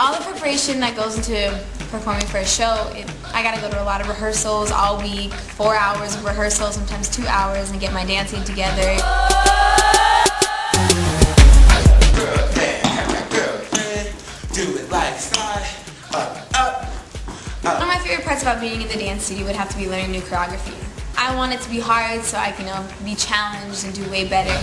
All the preparation that goes into performing for a show, I gotta go to a lot of rehearsals all week, 4 hours of rehearsal, sometimes 2 hours, and get my dancing together. One of my favorite parts about being in the dance studio would have to be learning new choreography. I want it to be hard so I can be challenged and do way better.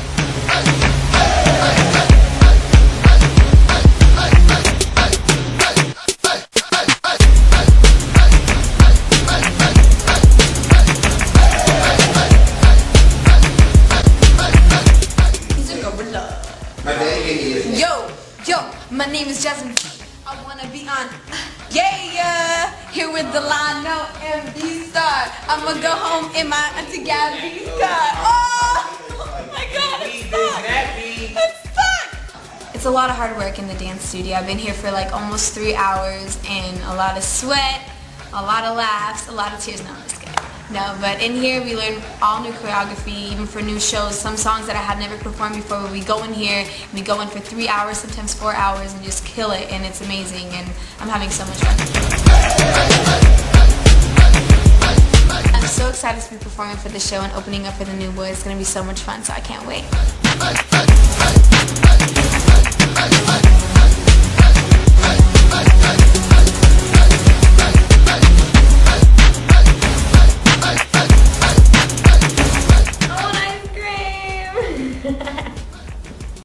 Yo, my name is Jasmine. I wanna be on, yeah, here with the Lino MD star. I'ma go home in my Auntie Gabby's car. Oh my God, it's stuck. It's a lot of hard work in the dance studio. I've been here for like almost 3 hours and a lot of sweat, a lot of laughs, a lot of tears. No, I'm just kidding. No, but in here we learn all new choreography, even for new shows. Some songs that I had never performed before, but we go in here, we go in for 3 hours, sometimes 4 hours, and just kill it, and it's amazing, and I'm having so much fun. I'm so excited to be performing for the show and opening up for the New Boys. It's going to be so much fun, so I can't wait.